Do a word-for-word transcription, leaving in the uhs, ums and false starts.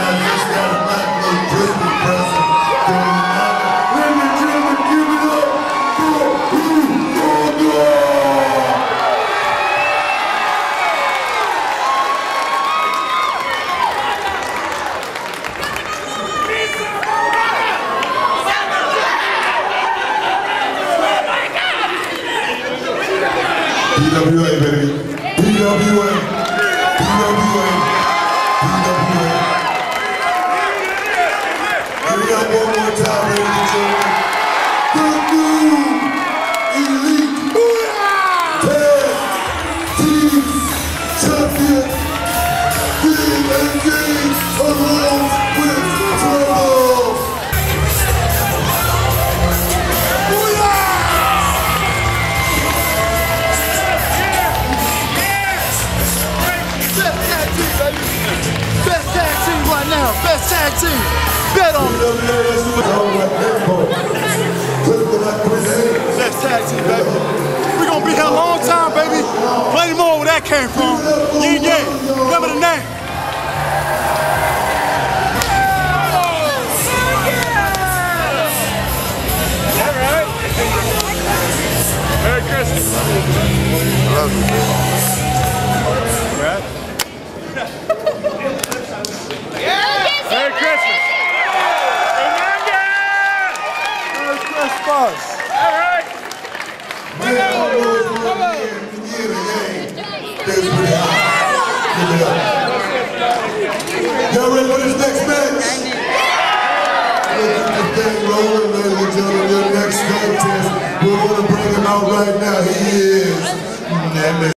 D W A, baby. D W A. D W A. D W A. Here we got one more time, ladies and gentlemen. The new Elite Tag Team Champion, D and D, along with Trouble. Best tag team right now. Best tag team. Bet on it. Best tag team, baby. We're going to be here a long time, baby. Plenty more where that came from. Yin Yang. Remember the name. All right. Merry Christmas. Love you. Right? Merry Christmas! Umaga! Merry Christmas! All right! Man, I don't know if we're in the It's pretty hot. Give it up. Y'all ready for this next match? Let's keep this thing rolling, ladies and gentlemen. Your next contest, we're going to bring him out right now. He is...